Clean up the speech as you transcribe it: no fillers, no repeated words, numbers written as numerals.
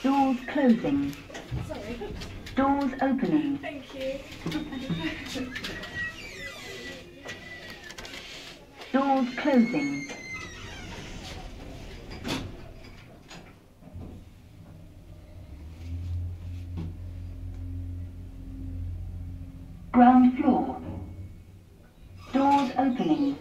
Doors closing. Sorry. Doors opening. Thank you. Doors closing. Ground floor. Doors opening.